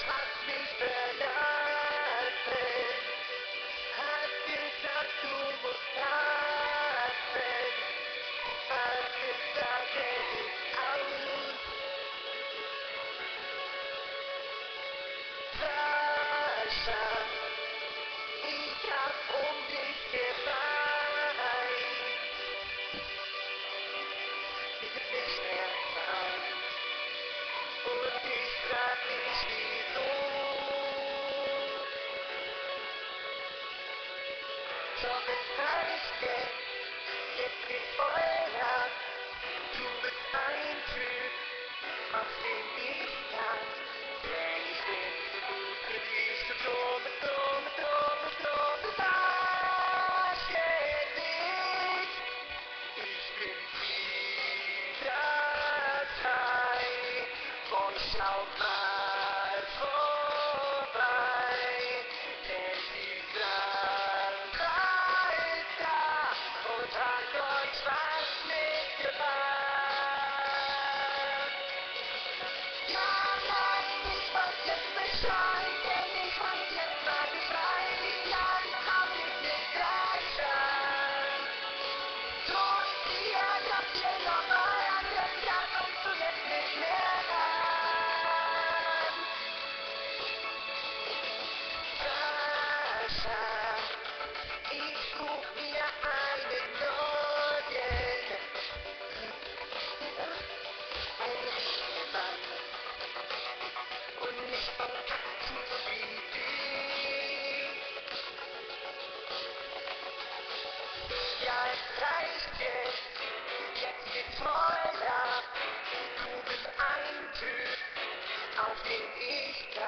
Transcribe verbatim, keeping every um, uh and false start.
hast mich verlassen, hast gesagt, du musst passen, hast gesagt, es ist aus. Sascha, ich hab um dich geweint, ich bin nicht mehr dran. Und ich frag mich wieso. Doch es heißt jetzt, jetzt geht Feuer. Du bist ein Typ, auf den ich kann. Denn ich bin zu gut für dich, zu dumm, dumm, dumm, dumm. Sascha, dich. Ich bin wieder Teil von Schau mal vorbei, denn die Sandra ist da und hat euch was mitgebracht. Ja, nein, ich weiß jetzt Bescheid, denn ich weiß jetzt mal befreit, ich kann auch nicht mehr gleich sein. Tut ihr, dass ihr nochmal an den Tag kommst du jetzt nicht mehr ran. Sascha, ich such mir einen neuen, einen richtigen Mann und nicht so ein Kaktus wie dich. Ja, es reicht jetzt, jetzt geht's voll ab. Du bist ein Typ, auf den ich